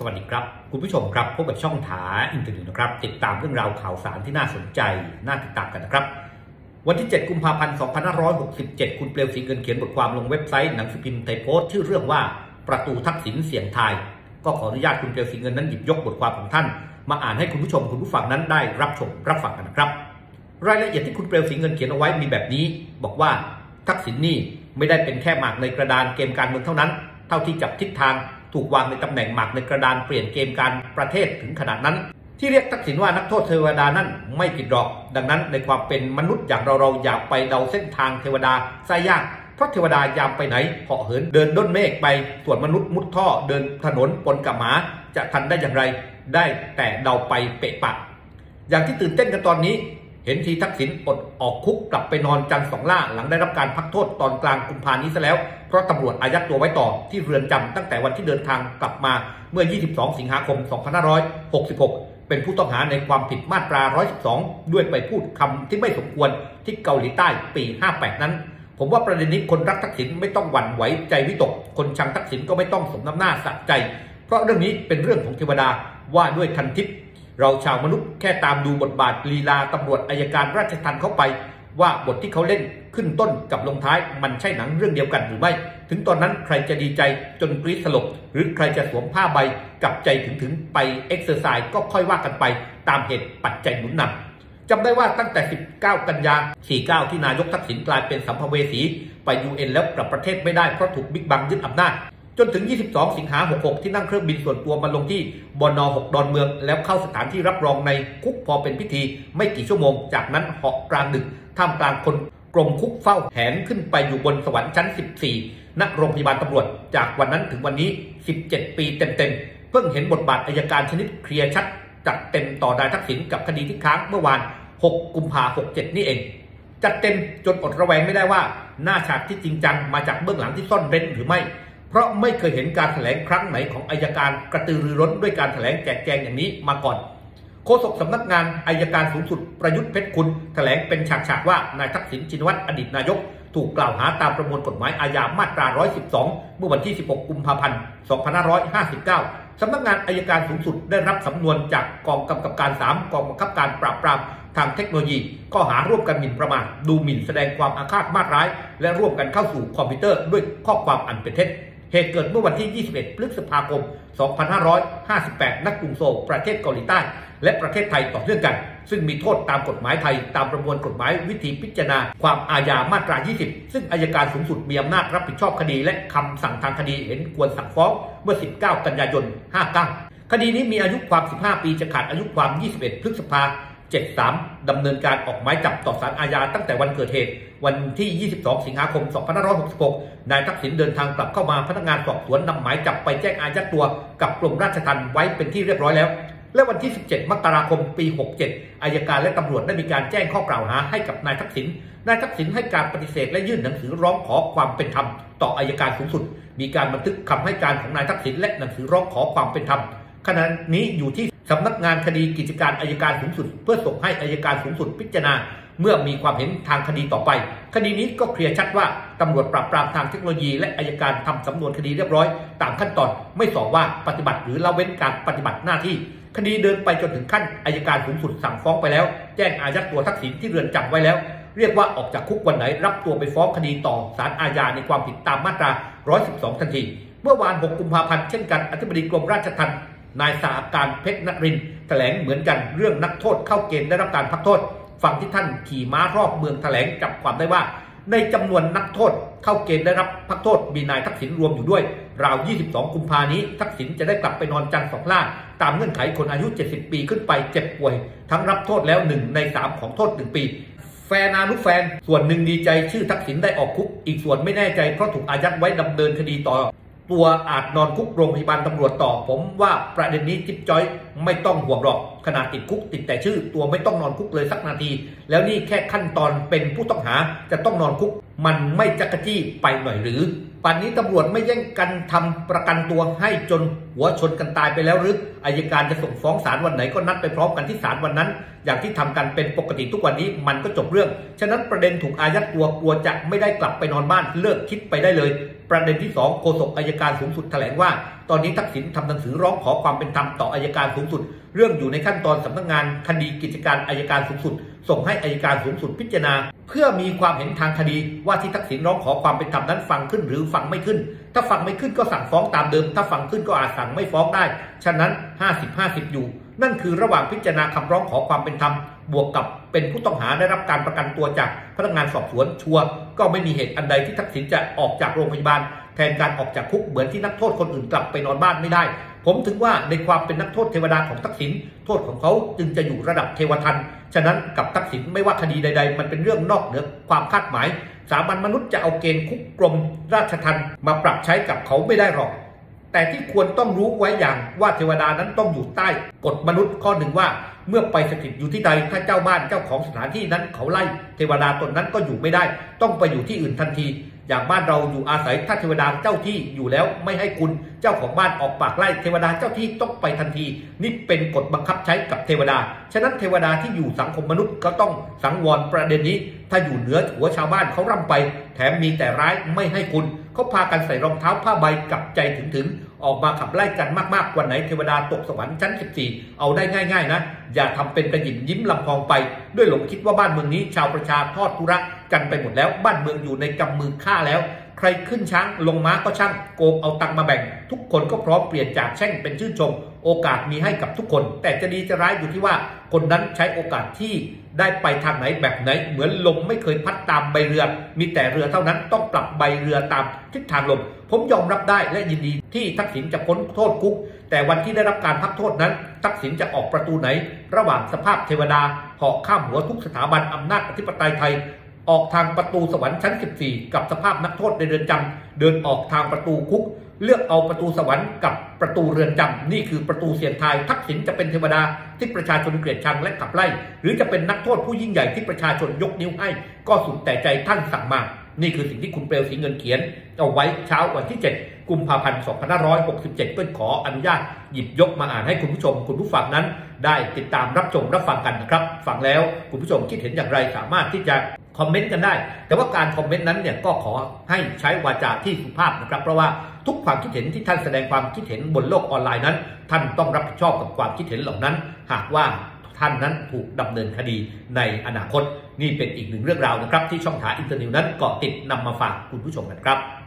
สวัสดีครับคุณผู้ชมครับพบกับช่องถาอินเทอร์เน็ตนะครับติดตามเรื่องราวข่าวสารที่น่าสนใจน่าติดตามกันนะครับวันที่7กุมภาพันธ์2567คุณเปลวศรีเงินเขียนบทความลงเว็บไซต์หนังสือพิมพ์ไทยโพสต์ชื่อเรื่องว่าประตูทักษิณเสี่ยงทายก็ขออนุญาตคุณเปลวศรีเงินนั้นหยิบยกบทความของท่านมาอ่านให้คุณผู้ชมคุณผู้ฟังนั้นได้รับชมรับฟังกันนะครับรายละเอียดที่คุณเปลวศรีเงินเขียนเอาไว้มีแบบนี้บอกว่าทักษิณนี่ไม่ได้เป็นแค่หมากในกระดานเกมการเมืองเท่านั้นเท่าที่จับทิศทางถูกวางในตำแหน่งหมากในกระดานเปลี่ยนเกมการประเทศถึงขนาดนั้นที่เรียกทักษิณว่านักโทษเทวดานั่นไม่ผิดหรอกดังนั้นในความเป็นมนุษย์อย่างเราอย่าไปเดาเส้นทางเทวดาซะยากเพราะเทวดายามไปไหนเหาะเหินเดินด้นเมฆไปส่วนมนุษย์มุดท่อเดินถนนปนกับหมาจะทันได้อย่างไรได้แต่เดาไปเปะปะอย่างที่ตื่นเต้นกันตอนนี้เห็นทีทักษิณอดออกคุกกลับไปนอนจันทร์สองล่าหลังได้รับการพักโทษตอนกลางกุมภาพันธ์นี้ซะแล้วเพราะตำรวจอายัดตัวไว้ต่อที่เรือนจำตั้งแต่วันที่เดินทางกลับมาเมื่อ 22 สิงหาคม 2566 เป็นผู้ต้องหาในความผิดมาตรา 112 ด้วยไปพูดคำที่ไม่สมควรที่เกาหลีใต้ปี 58 นั้นผมว่าประเด็นนี้คนรักทักษิณไม่ต้องหวั่นไหวใจวิตกคนชังทักษิณก็ไม่ต้องสมน้ำหน้าสะใจเพราะเรื่องนี้เป็นเรื่องของเทวดาว่าด้วยทันทิพย์เราชาวมนุษย์แค่ตามดูบทบาทลีลาตำรวจอัยการราชทัณฑ์เข้าไปว่าบทที่เขาเล่นขึ้นต้นกับลงท้ายมันใช่หนังเรื่องเดียวกันหรือไม่ถึงตอนนั้นใครจะดีใจจนกรี๊ดสลบหรือใครจะสวมผ้าใบกับใจถึงไปเอ็กเซอร์ไซส์ก็ค่อยว่ากันไปตามเหตุปัจจัยหนุนนำจำได้ว่าตั้งแต่19 กันยา 49 ที่นายกทักษิณกลายเป็นสัมภเวสีไป UN แล้วกลับประเทศไม่ได้เพราะถูกบิ๊กบังยึดอำนาจจนถึง 22 สิงหาคม 66 ที่นั่งเครื่องบินส่วนตัวมาลงที่บน.6 ดอนเมืองแล้วเข้าสถานที่รับรองในคุกพอเป็นพิธีไม่กี่ชั่วโมงจากนั้นเหาะกลางดึกท่ามกลางคนกรมคุกเฝ้าแหนขึ้นไปอยู่บนสวรรค์ชั้น 14 ณ โรงพยาบาลตำรวจจากวันนั้นถึงวันนี้ 17 ปีเต็มๆเพิ่งเห็นบทบาทอัยการชนิดเคลียร์ชัดจัดเต็มต่อนายทักษิณกับคดีที่ค้างเมื่อวาน 6 กุมภาพันธ์ 67 นี่เองจัดเต็มจนอดระแวงไม่ได้ว่าหน้าฉากที่จริงจังมาจากเบื้องหลังที่ซ่อนเร้นหรือไม่เพราะไม่เคยเห็นการแถลงครั้งไหนของอัยการกระตือรือร้นด้วยการแถลงแจกแจงอย่างนี้มาก่อนโฆษกสำนักงานอัยการสูงสุดประยุทธ์เพชรคุณแถลงเป็นฉากๆว่านายทักษิณชินวัตรอดีตนายกถูกกล่าวหาตามประมวลกฎหมายอาญามาตรา 112 เมื่อวันที่ 16 กุมภาพันธ์ 2559 สำนักงานอัยการสูงสุดได้รับสำนวนจากกองกำกับการ 3 กองบังคับการปราบปรามทางเทคโนโลยีข้อหาร่วมกันหมิ่นประมาทดูหมิ่นแสดงความอาฆาตมาตร้ายและร่วมกันเข้าสู่คอมพิวเตอร์ด้วยข้อความอันเป็นเท็จเหตุเกิดเมื่อวันที่ 21 พฤษภาคม 2558 ณ กรุงโซลประเทศเกาหลีใต้และประเทศไทยต่อเนื่องกันซึ่งมีโทษตามกฎหมายไทยตามประมวลกฎหมายวิธีพิจารณาความอาญามาตรา 20 ซึ่งอัยการสูงสุดมีอำนาจรับผิดชอบคดีและคำสั่งทางคดีเห็นควรสั่งฟ้องเมื่อ 19 กันยายน 59 คดีนี้มีอายุความ 15 ปีจะขาดอายุความ 21 พฤษภาคม 73 ดำเนินการออกหมายจับต่อศาลอาญาตั้งแต่วันเกิดเหตุวันที่ 22 สิงหาคม 2566 นายทักษิณเดินทางกลับเข้ามาพนักงานสอบสวนนำหมายจับไปแจ้งอายัดตัวกับกรมราชทัณฑ์ไว้เป็นที่เรียบร้อยแล้วและวันที่ 17 มกราคม ปี 67 อัยการและตำรวจได้มีการแจ้งข้อกล่าวหาให้กับนายทักษิณให้การปฏิเสธและยื่นหนังสือร้องขอความเป็นธรรมต่ออัยการสูงสุดมีการบันทึกคำให้การของนายทักษิณและหนังสือร้องขอความเป็นธรรมขณะนี้อยู่ที่สำนักงานคดีกิจการอัยการสูงสุดเพื่อส่งให้อัยการสูงสุดพิจารณาเมื่อมีความเห็นทางคดีต่อไปคดีนี้ก็เคลียร์ชัดว่าตำรวจปราบปรามทางเทคโนโลยีและอัยการทำสำนวนคดีเรียบร้อยตามขั้นตอนไม่สอบว่าปฏิบัติหรือละเว้นการปฏิบัติหน้าที่คดีเดินไปจนถึงขั้นอัยการสูงสุดสั่งฟ้องไปแล้วแจ้งอายัดตัวทักษิณที่เรือนจำไว้แล้วเรียกว่าออกจากคุกวันไหนรับตัวไปฟ้องคดีต่อศาลอาญาในความผิดตามมาตรา 112 ทันทีเมื่อวาน 6 กุมภาพันธ์เช่นกันอธิบดีกรมราชทัณฑ์นายสาการเพชรนรินทร์แถลงเหมือนกันเรื่องนักโทษเข้าเกณฑ์ได้รับการพักโทษฟังที่ท่านขี่ม้ารอบเมืองแถลงจับความได้ว่าในจำนวนนักโทษเข้าเกณฑ์ได้รับพักโทษมีนายทักษิณรวมอยู่ด้วยราว 22 กุมภาพันธ์นี้ทักษิณจะได้กลับไปนอนจันทร์สองล่าตามเงื่อนไขคนอายุ 70 ปีขึ้นไปเจ็บป่วยทั้งรับโทษแล้ว1 ใน 3ของโทษ1 ปีแฟนลูกแฟนส่วนหนึ่งดีใจชื่อทักษิณได้ออกคุกอีกส่วนไม่แน่ใจเพราะถูกอายัดไว้ดำเนินคดีต่อตัวอาจนอนคุกโรงพยาบาลตำรวจต่อผมว่าประเด็นนี้จิ๊บจ้อยไม่ต้องห่วงหรอกขนาดติดคุกติดแต่ชื่อตัวไม่ต้องนอนคุกเลยสักนาทีแล้วนี่แค่ขั้นตอนเป็นผู้ต้องหาจะต้องนอนคุกมันไม่จักจี้ไปหน่อยหรือป่านนี้ตำรวจไม่แย่งกันทำประกันตัวให้จนหัวชนกันตายไปแล้วหรืออัยการจะส่งฟ้องศาลวันไหนก็นัดไปพร้อมกันที่ศาลวันนั้นอย่างที่ทำกันเป็นปกติทุกวันนี้มันก็จบเรื่องฉะนั้นประเด็นถูกอายัดตัวกลัวจะไม่ได้กลับไปนอนบ้านเลิกคิดไปได้เลยประเด็นที่2โฆษกอัยการสูงสุดแถลงว่าตอนนี้ทักษิณทำหนังสือร้องขอความเป็นธรรมต่ออัยการสูงสุดเรื่องอยู่ในขั้นตอนสำนักงานคดีกิจการอัยการสูงสุดส่งให้อัยการสูงสุดพิจารณาเพื่อมีความเห็นทางคดีว่าที่ทักษิณร้องขอความเป็นธรรมนั้นฟังขึ้นหรือฟังไม่ขึ้นถ้าฟังไม่ขึ้นก็สั่งฟ้องตามเดิมถ้าฟังขึ้นก็อาจสั่งไม่ฟ้องได้ฉะนั้น 50-50 อยู่นั่นคือระหว่างพิจารณาคำร้องขอความเป็นธรรมบวกกับเป็นผู้ต้องหาได้รับการประกันตัวจากพนักงานสอบสวนชัวร์ก็ไม่มีเหตุอันใดที่ทักษิณจะออกจากโรงพยาบาลแทนการออกจากคุกเหมือนที่นักโทษคนอื่นกลับไปนอนบ้านไม่ได้ผมถึงว่าในความเป็นนักโทษเทวดาของทักษิณโทษของเขาจึงจะอยู่ระดับเทวทันฉะนั้นกับทักษิณไม่ว่าคดีใดๆมันเป็นเรื่องนอกเหนือความคาดหมายสามัญมนุษย์จะเอาเกณฑ์คุกกรมราชทัณฑ์มาปรับใช้กับเขาไม่ได้หรอกแต่ที่ควรต้องรู้ไว้อย่างว่าเทวดานั้นต้องอยู่ใต้กฎมนุษย์ข้อหนึ่งว่าเมื่อไปสถิตอยู่ที่ใดถ้าเจ้าบ้านเจ้าของสถานที่นั้นเขาไล่เทวดาตนนั้นก็อยู่ไม่ได้ต้องไปอยู่ที่อื่นทันทีอย่างบ้านเราอยู่อาศัยถ้าเทวดาเจ้าที่อยู่แล้วไม่ให้คุณเจ้าของบ้านออกปากไล่เทวดาเจ้าที่ต้องไปทันทีนี่เป็นกฎบังคับใช้กับเทวดาฉะนั้นเทวดาที่อยู่สังคมมนุษย์ก็ต้องสังวรประเด็นนี้ถ้าอยู่เหนือหัวชาวบ้านเขาร่ำไปแถมมีแต่ร้ายไม่ให้คุณเขาพากันใส่รองเท้าผ้าใบกับใจถึงออกมาขับไล่กันมากๆวันไหนเทวดาตกสวรรค์ชั้น14เอาได้ง่ายๆนะอย่าทำเป็นกระหยิมยิ้มลำพองไปด้วยหลงคิดว่าบ้านเมืองนี้ชาวประชาทอดทุระกันไปหมดแล้วบ้านเมืองอยู่ในกำมือข้าแล้วใครขึ้นช้างลงม้าก็ช่างโกงเอาตังมาแบ่งทุกคนก็พร้อมเปลี่ยนจากแช่งเป็นชื่นชมโอกาสมีให้กับทุกคนแต่จะดีจะร้ายอยู่ที่ว่าคนนั้นใช้โอกาสที่ได้ไปทางไหนแบบไหนเหมือนลมไม่เคยพัดตามใบเรือมีแต่เรือเท่านั้นต้องปรับใบเรือตามทิศทางลมผมยอมรับได้และยินดีที่ทักษิณจะพ้นโทษคุกแต่วันที่ได้รับการพักโทษนั้นทักษิณจะออกประตูไหนระหว่างสภาพเทวดาเหาะข้ามหัวทุกสถาบันอำนาจอธิปไตยไทยออกทางประตูสวรรค์ชั้น14กับสภาพนักโทษในเรือนจำเดินออกทางประตูคุกเลือกเอาประตูสวรรค์กับประตูเรือนจำนี่คือประตูเสี่ยงทายทักษิณจะเป็นเทวดาที่ประชาชนเกลียดชังและขับไล่หรือจะเป็นนักโทษผู้ยิ่งใหญ่ที่ประชาชนยกนิ้วให้ก็สุดแต่ใจท่านสั่งมานี่คือสิ่งที่คุณเปลวศรีเงินเขียนเอาไว้เช้าวันที่7กุมภาพันธ์2567เพื่อขออนุญาตหยิบยกมาอ่านให้คุณผู้ชมคุณผู้ฟังนั้นได้ติดตามรับชมรับฟังกันนะครับฟังแล้วคุณผู้ชมคิดเห็นอย่างไรสามารถที่จะคอมเมนต์กันได้แต่ว่าการคอมเมนต์นั้นเนี่ยก็ขอให้ใช้วาจาที่สุภาพนะครับเพราะว่าทุกความคิดเห็นที่ท่านแสดงความคิดเห็นบนโลกออนไลน์นั้นท่านต้องรับผิดชอบกับความคิดเห็นเหล่านั้นหากว่าท่านนั้นถูกดำเนินคดีในอนาคตนี่เป็นอีกหนึ่งเรื่องราวนะครับที่ช่องถาอินเตอร์นิวนั้นเกาะติดนำมาฝากคุณผู้ชมกันครับ